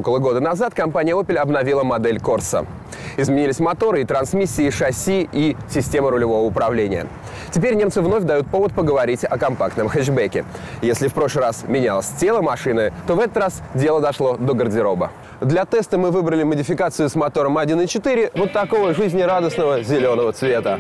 Около года назад компания Opel обновила модель Corsa. Изменились моторы и трансмиссии, и шасси, и система рулевого управления. Теперь немцы вновь дают повод поговорить о компактном хэтчбеке. Если в прошлый раз менялось тело машины, то в этот раз дело дошло до гардероба. Для теста мы выбрали модификацию с мотором 1.4 вот такого жизнерадостного зеленого цвета.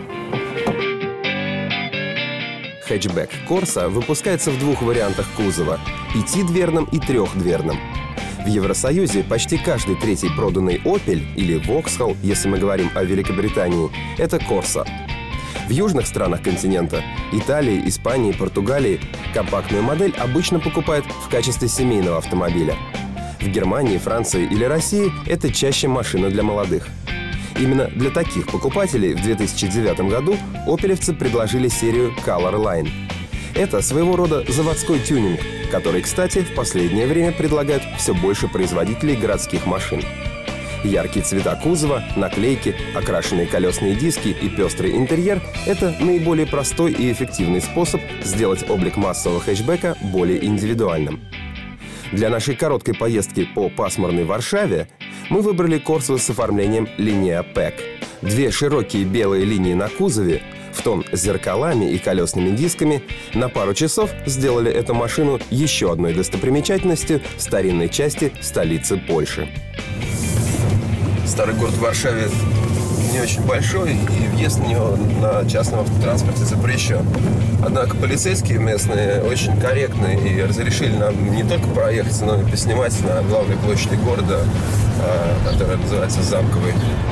Хэтчбэк Corsa выпускается в двух вариантах кузова – 5-дверном и 3-дверном. В Евросоюзе почти каждый третий проданный Opel или Vauxhall, если мы говорим о Великобритании, это Corsa. В южных странах континента – Италии, Испании, Португалии – компактную модель обычно покупают в качестве семейного автомобиля. В Германии, Франции или России это чаще машина для молодых. Именно для таких покупателей в 2009 году опелевцы предложили серию Color Line. Это своего рода заводской тюнинг, который, кстати, в последнее время предлагают все больше производителей городских машин. Яркие цвета кузова, наклейки, окрашенные колесные диски и пестрый интерьер – это наиболее простой и эффективный способ сделать облик массового хэтчбека более индивидуальным. Для нашей короткой поездки по пасмурной Варшаве мы выбрали Corsa с оформлением Linea Pack. Две широкие белые линии на кузове, в тон с зеркалами и колесными дисками, на пару часов сделали эту машину еще одной достопримечательностью старинной части столицы Польши. Старый город в Варшаве не очень большой, и въезд в него на частном автотранспорте запрещен. Однако полицейские местные очень корректные и разрешили нам не только проехать, но и поснимать на главной площади города, которая называется Замковой.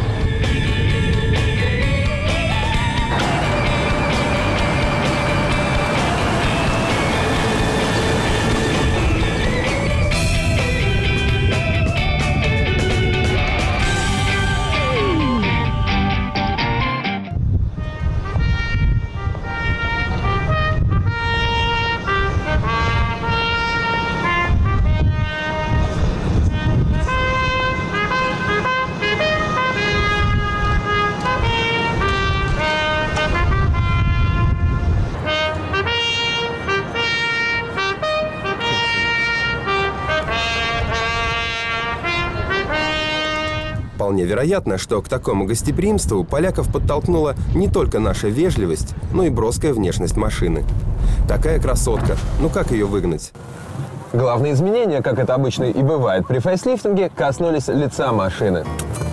Вполне вероятно, что к такому гостеприимству поляков подтолкнула не только наша вежливость, но и броская внешность машины. Такая красотка, ну как ее выгнать? Главные изменения, как это обычно и бывает при фейслифтинге, коснулись лица машины.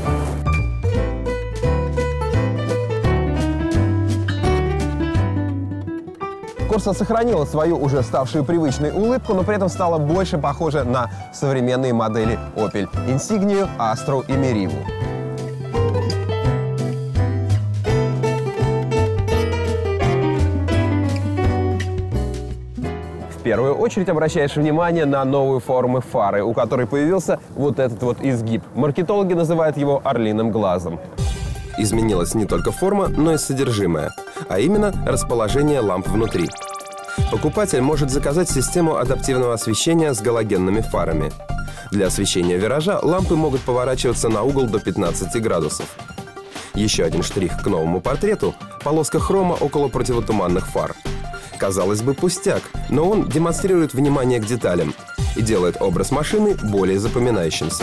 Corsa сохранила свою уже ставшую привычной улыбку, но при этом стала больше похожа на современные модели Opel Insignia, Astra и Meriva. В первую очередь обращаешь внимание на новую форму фары, у которой появился вот этот вот изгиб. Маркетологи называют его орлиным глазом. Изменилась не только форма, но и содержимое, а именно расположение ламп внутри. Покупатель может заказать систему адаптивного освещения с галогенными фарами. Для освещения виража лампы могут поворачиваться на угол до 15 градусов. Еще один штрих к новому портрету – полоска хрома около противотуманных фар. Казалось бы, пустяк, но он демонстрирует внимание к деталям и делает образ машины более запоминающимся.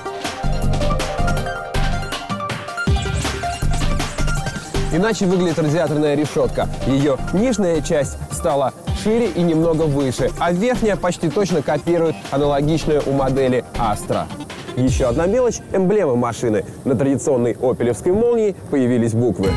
Иначе выглядит радиаторная решетка. Ее нижняя часть стала шире и немного выше, а верхняя почти точно копирует аналогичную у модели Astra. Еще одна мелочь – эмблема машины. На традиционной опелевской молнии появились буквы.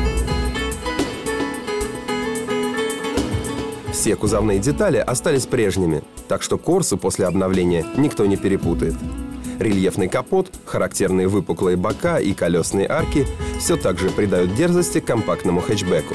Все кузовные детали остались прежними, так что Corsa после обновления никто не перепутает. Рельефный капот, характерные выпуклые бока и колесные арки все так же придают дерзости компактному хэтчбеку.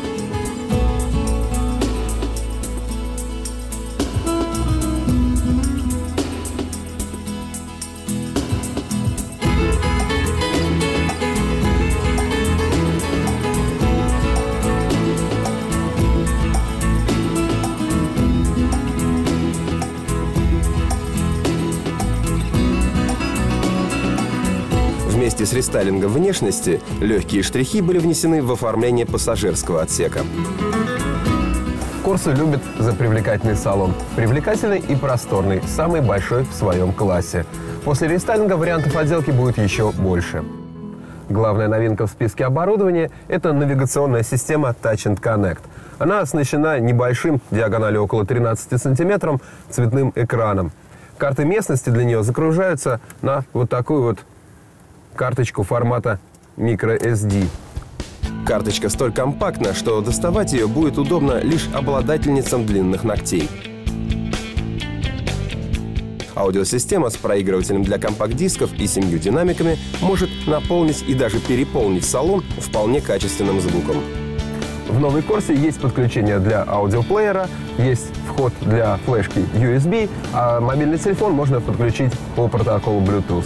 Вместе с рестайлингом внешности легкие штрихи были внесены в оформление пассажирского отсека. Corsa любит за привлекательный салон. Привлекательный и просторный, самый большой в своем классе. После рестайлинга вариантов отделки будет еще больше. Главная новинка в списке оборудования – это навигационная система Touch and Connect. Она оснащена небольшим, диагональю около 13 сантиметров, цветным экраном. Карты местности для нее загружаются на вот такую вот карточку формата microSD. Карточка столь компактна, что доставать ее будет удобно лишь обладательницам длинных ногтей. Аудиосистема с проигрывателем для компакт-дисков и 7 динамиками может наполнить и даже переполнить салон вполне качественным звуком. В новой Corsa есть подключение для аудиоплеера, есть вход для флешки USB, а мобильный телефон можно подключить по протоколу Bluetooth.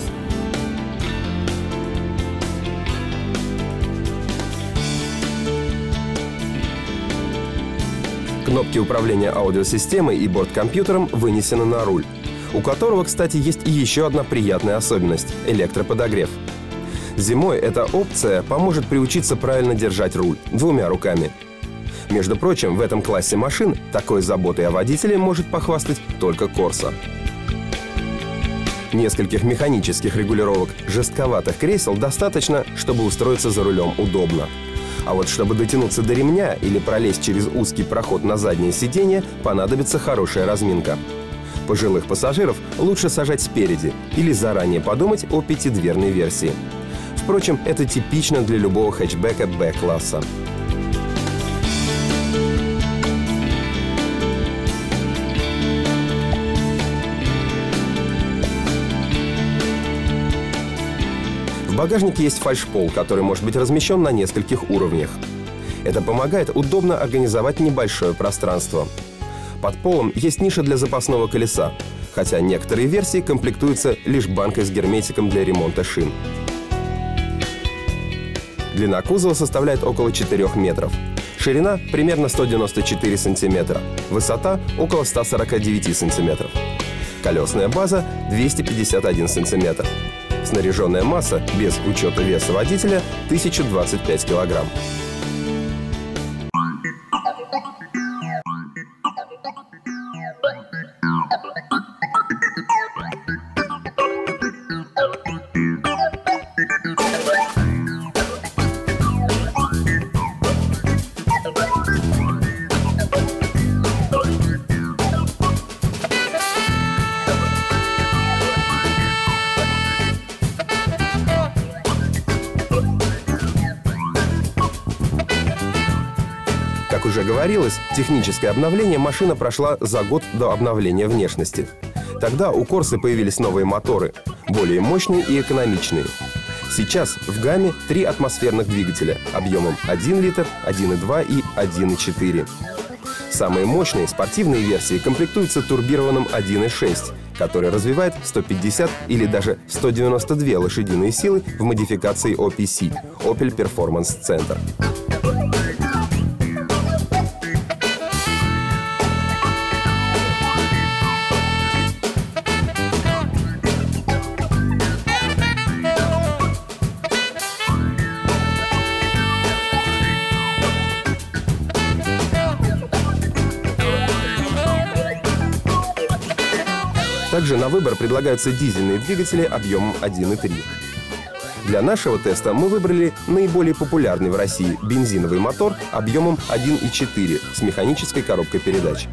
Кнопки управления аудиосистемой и борт-компьютером вынесены на руль, у которого, кстати, есть и еще одна приятная особенность – электроподогрев. Зимой эта опция поможет приучиться правильно держать руль двумя руками. Между прочим, в этом классе машин такой заботой о водителе может похвастать только Corsa. Нескольких механических регулировок жестковатых кресел достаточно, чтобы устроиться за рулем удобно. А вот чтобы дотянуться до ремня или пролезть через узкий проход на заднее сиденье, понадобится хорошая разминка. Пожилых пассажиров лучше сажать спереди или заранее подумать о пятидверной версии. Впрочем, это типично для любого хэтчбека Б-класса. В багажнике есть фальшпол, который может быть размещен на нескольких уровнях. Это помогает удобно организовать небольшое пространство. Под полом есть ниша для запасного колеса, хотя некоторые версии комплектуются лишь банкой с герметиком для ремонта шин. Длина кузова составляет около 4 метров. Ширина примерно 194 сантиметра. Высота около 149 сантиметров. Колесная база 251 сантиметр. Снаряженная масса, без учета веса водителя, 1025 килограмм. Как уже говорилось, техническое обновление машина прошла за год до обновления внешности. Тогда у Corsa появились новые моторы, более мощные и экономичные. Сейчас в гамме 3 атмосферных двигателя объемом 1 литр, 1,2 и 1,4. Самые мощные спортивные версии комплектуются турбированным 1,6, который развивает 150 или даже 192 лошадиные силы в модификации OPC – Opel Performance Center. Также на выбор предлагаются дизельные двигатели объемом 1,3. Для нашего теста мы выбрали наиболее популярный в России бензиновый мотор объемом 1,4 с механической коробкой передач.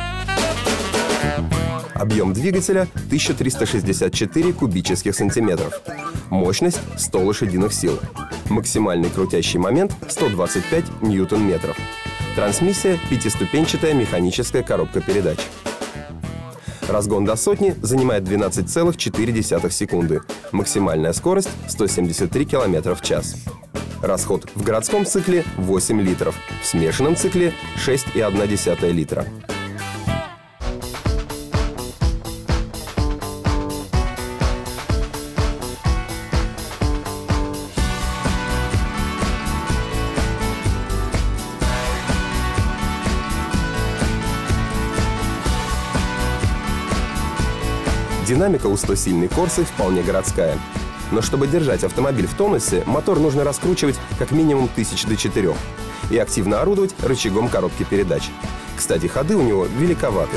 Объем двигателя 1364 кубических сантиметров. Мощность 100 лошадиных сил. Максимальный крутящий момент 125 ньютон-метров. Трансмиссия – 5-ступенчатая механическая коробка передач. Разгон до сотни занимает 12,4 секунды. Максимальная скорость – 173 км в час. Расход в городском цикле – 8 литров, в смешанном цикле – 6,1 литра. Динамика у 100-сильной Corsa вполне городская. Но чтобы держать автомобиль в тонусе, мотор нужно раскручивать как минимум 1000 до 4 и активно орудовать рычагом коробки передач. Кстати, ходы у него великоваты.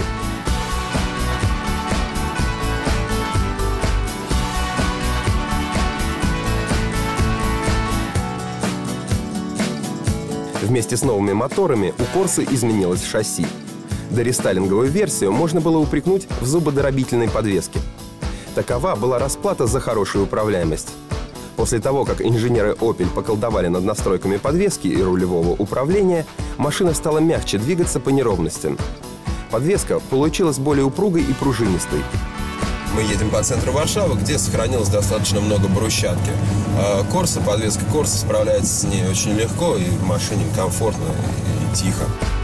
Вместе с новыми моторами у Корсы изменилось шасси. Дорестайлинговую версию можно было упрекнуть в зубодробительной подвеске. Такова была расплата за хорошую управляемость. После того, как инженеры Opel поколдовали над настройками подвески и рулевого управления, машина стала мягче двигаться по неровностям. Подвеска получилась более упругой и пружинистой. Мы едем по центру Варшавы, где сохранилось достаточно много брусчатки. Корса, подвеска Корса справляется с ней очень легко, и в машине комфортно и тихо.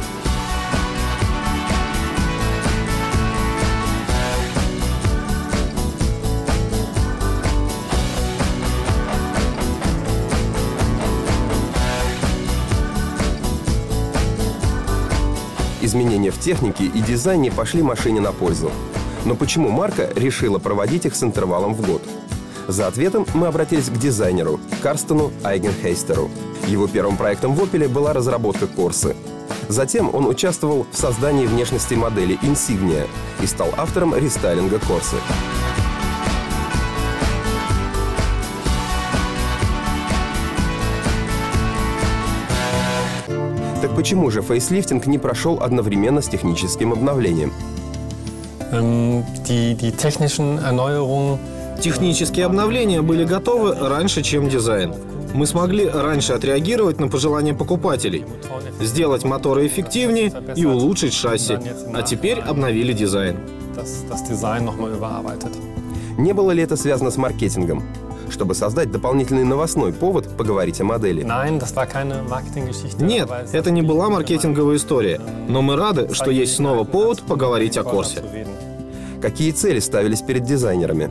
Изменения в технике и дизайне пошли машине на пользу. Но почему марка решила проводить их с интервалом в год? За ответом мы обратились к дизайнеру Карстену Айгенхейстеру. Его первым проектом в Opel была разработка Корсы. Затем он участвовал в создании внешности модели Insignia и стал автором рестайлинга Корсы. Так почему же фейслифтинг не прошел одновременно с техническим обновлением? Технические обновления были готовы раньше, чем дизайн. Мы смогли раньше отреагировать на пожелания покупателей, сделать моторы эффективнее и улучшить шасси, а теперь обновили дизайн. Не было ли это связано с маркетингом? Чтобы создать дополнительный новостной повод поговорить о модели. Нет, это не была маркетинговая история, но мы рады, что есть снова повод поговорить о Корсе. Какие цели ставились перед дизайнерами?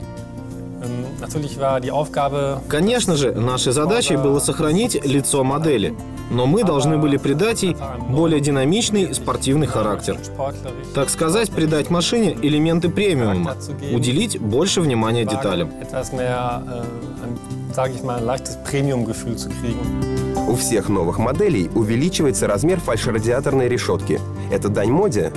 Конечно же, нашей задачей было сохранить лицо модели, но мы должны были придать ей более динамичный спортивный характер. Так сказать, придать машине элементы премиума, уделить больше внимания деталям. У всех новых моделей увеличивается размер фальшрадиаторной решетки. Это дань моде?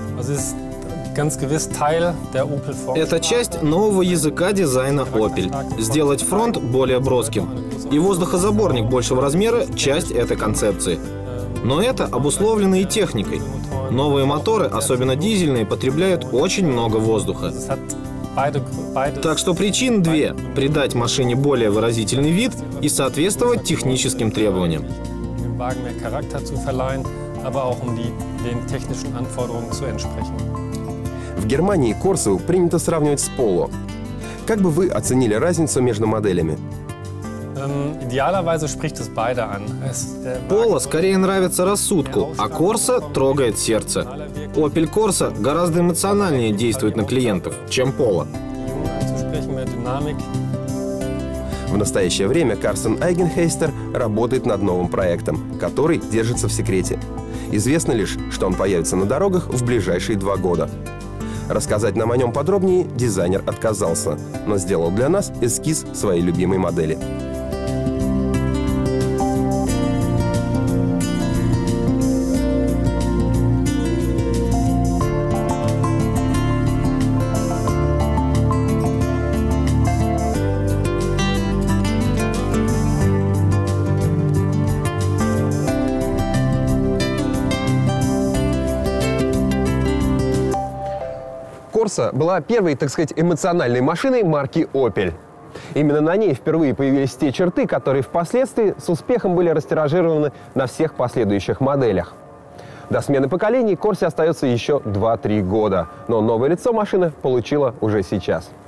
Это часть нового языка дизайна Opel. Сделать фронт более броским. И воздухозаборник большего размера – часть этой концепции. Но это обусловлено и техникой. Новые моторы, особенно дизельные, потребляют очень много воздуха. Так что причин две – придать машине более выразительный вид и соответствовать техническим требованиям. В Германии Корсу принято сравнивать с Поло. Как бы вы оценили разницу между моделями? Поло скорее нравится рассудку, а Корса трогает сердце. Opel Corsa гораздо эмоциональнее действует на клиентов, чем Поло. В настоящее время Карстен Айгенхейстер работает над новым проектом, который держится в секрете. Известно лишь, что он появится на дорогах в ближайшие 2 года. Рассказать нам о нем подробнее дизайнер отказался, но сделал для нас эскиз своей любимой модели. Корса была первой, так сказать, эмоциональной машиной марки Opel. Именно на ней впервые появились те черты, которые впоследствии с успехом были растиражированы на всех последующих моделях. До смены поколений Корсе остается еще 2-3 года, но новое лицо машина получила уже сейчас.